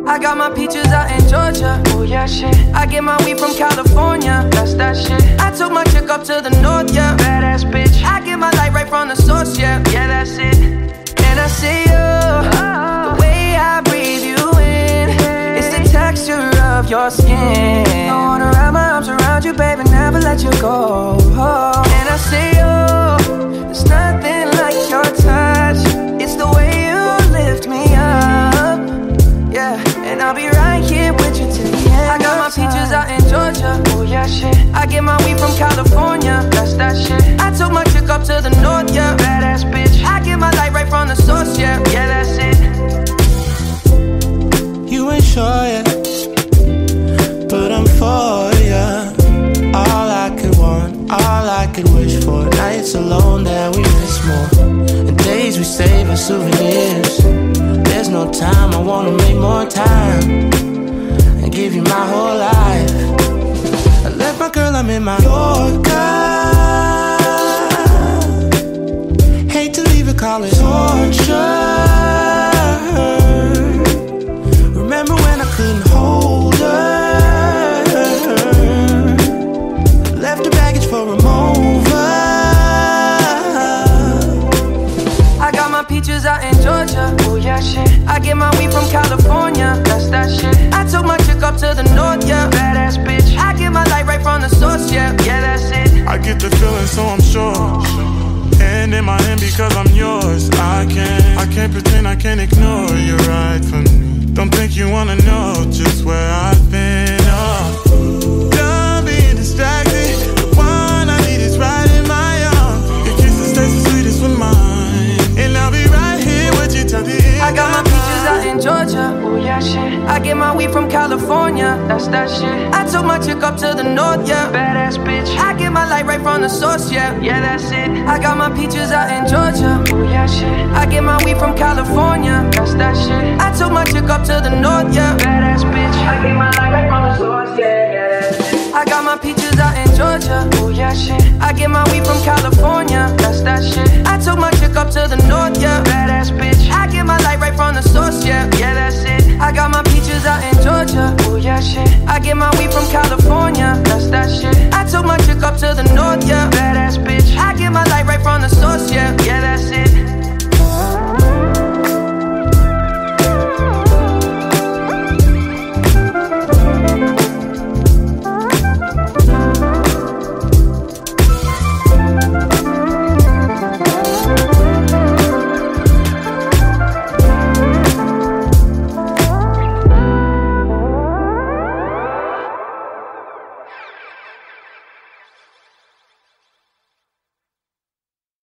I got my peaches out in Georgia. Oh yeah, shit. I get my weed from California. That's that shit. I took my chick up to the north, yeah. Badass bitch. I get my light right from the source, yeah. Yeah, that's it. And I see you, the way I breathe you in. It's the texture of your skin. I wanna wrap my arms around you, baby, never let you go. And I see you, there's nothing like your touch. It's the way you lift me up, yeah. And I'll be right here with you till the end. I got my peaches out in Georgia. Oh yeah, shit. I get my weed from California. That's that shit. I took my chick up to the north, yeah. Badass bitch. I get my light right from the source, yeah. Yeah, that's it. You ain't sure yet, but I'm for ya. All I could want, all I could wish for. Nights alone that we miss more, and days we save as souvenirs. There's no time, I wanna make more time and give you my whole life. I left my girl, I'm in my Yorker. Hate to leave it, call it torture. Remember when I couldn't hold her? Left the baggage for a mover. I got my peaches out in Georgia. Oh yeah, shit. I get my weed from California. That's that shit. I took my chick up to the north, yeah. Badass bitch. I get my light right from the source, yeah. Yeah, that's it. I get the feeling, so I'm sure. And in my hand because I'm yours. I can't pretend, I can't ignore. You're right for me. Don't think you wanna know just where I've been. Oh, done being distracted. The one I need is right in my arms. Your kisses taste the sweetest with mine, and I'll be right here with you till the end. I got my peaches out in Georgia. Oh yeah, shit. I get my weed from California. That's that shit. I took my chick up to the north, yeah. Badass bitch. I get my light right from the source, yeah. Yeah, that's it. I got my peaches out in Georgia. Oh yeah, shit. I get my weed from California. That's that shit. I took my chick up to the north, yeah. Badass bitch. I get my light right from the source, yeah. Yeah, that's it. I got my peaches out in Georgia. Oh yeah, shit. I get my weed from California. That's that shit. I took my chick up to the north, yeah. Badass bitch. I get my light right from the source, yeah. Yeah, that's it. I got my peaches out in Georgia. Oh yeah, shit. I get my weed from California. That's that shit. I took my